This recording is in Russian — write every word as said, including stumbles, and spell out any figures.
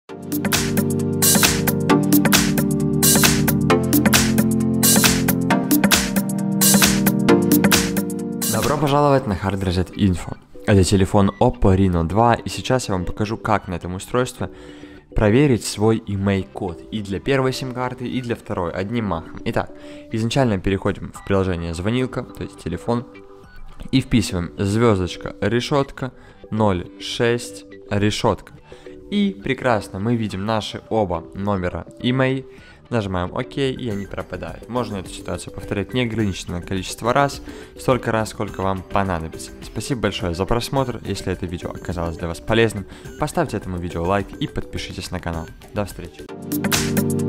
Добро пожаловать на Hard Reset Info. Это телефон Oppo Reno два, и сейчас я вам покажу, как на этом устройстве проверить свой имей-код и для первой сим-карты, и для второй, одним махом. Итак, изначально переходим в приложение звонилка, то есть телефон, и вписываем звездочка, решетка, ноль шесть, решетка. И прекрасно, мы видим наши оба номера имей, нажимаем ОК, и они пропадают. Можно эту ситуацию повторять неограниченное количество раз, столько раз, сколько вам понадобится. Спасибо большое за просмотр. Если это видео оказалось для вас полезным, поставьте этому видео лайк и подпишитесь на канал. До встречи.